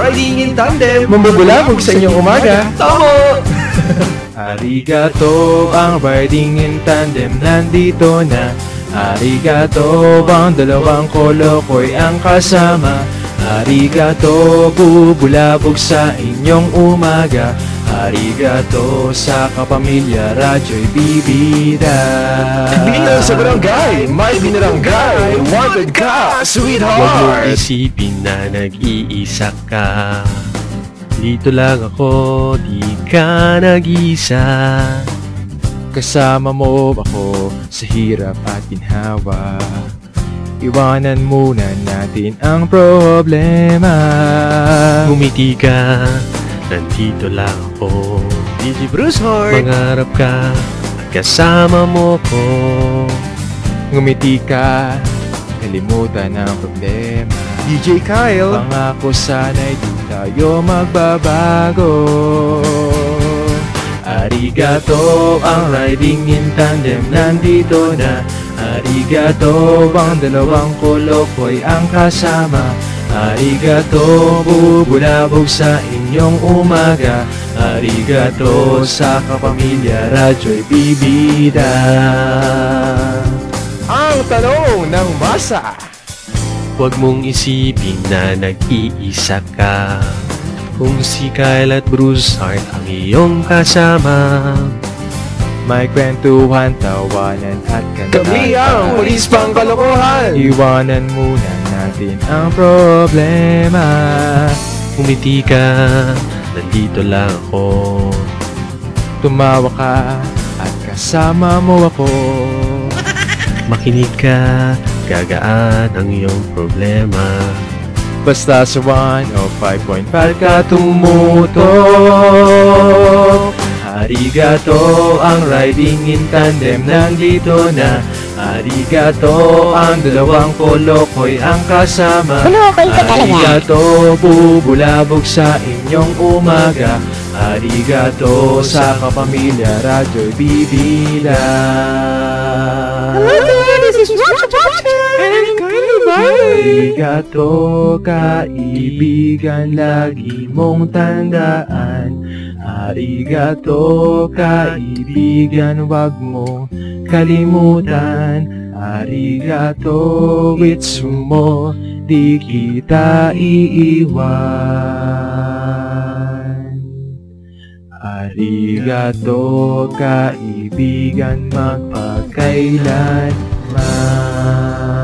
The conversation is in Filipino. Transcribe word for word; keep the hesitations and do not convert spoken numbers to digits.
riding in tandem, Mambubulabog sa inyong umaga. tama! Arigato, ang riding in tandem nandito na. Arigato, ang dalawang kolokoy ang kasama. Arigato, bubulabog sa inyong umaga. Arigato sa kapamilya, radyo'y bibida. Bida sa barangay, may binarangay, wanted ka, Huwag mo sweetheart! isipin na nag-iisa ka. Dito lang ako, di ka nag-isa. Kasama mo ako sa hirap at ginhawa. Iwanan muna natin ang problema. Ngumiti ka, nandito lang ako. D J Bruce Hart! Mangarap ka at kasama mo ko. Ngumiti ka, kalimutan ang problema. D J Kyle! Pangako sana'y di tayo magbabago. Arigato, ang riding in tandem nandito na. Arigato, ang dalawang kolokoy ang kasama. Arigato, bubulabog sa inyong umaga. Arigato sa kapamilya, radyo'y bibida. Ang tanong ng masa! Huwag mong isipin na nag-iisa ka. Kung si Kyle at Bruce Hart ang iyong kasama. May kwentuhan, tawanan at kantahan. Kami ang pulis pang kalokohan! Iwanan muna natin ang problema. Umiti ka, nandito lang ako. Tumawa ka at kasama mo ako. Makinig ka, gagaan ang iyong problema. Basta sa one oh five point five ka tumutok. Arigato, ang riding in tandem nandito na. Arigato, ang dalawang kolokoy ang kasama. Kolokoy ka talaga. Arigato, bubulabog sa inyong umaga. Arigato sa kapamilya, radyo'y bibida. Arigato, kaibigan, lagi mong tandaan. Arigato, kaibigan, wag mo kalimutan. Arigato, itsumo, di kita iiwan. Arigato, kaibigan, magpakailanman.